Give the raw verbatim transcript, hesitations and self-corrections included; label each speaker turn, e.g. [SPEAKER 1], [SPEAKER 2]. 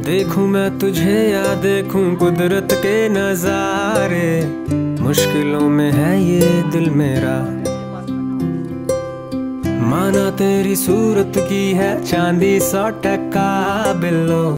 [SPEAKER 1] देखूं मैं तुझे या देखूं कुदरत के नजारे, मुश्किलों में है ये दिल मेरा। माना तेरी सूरत की है चांदी सौ टका बिल्लो।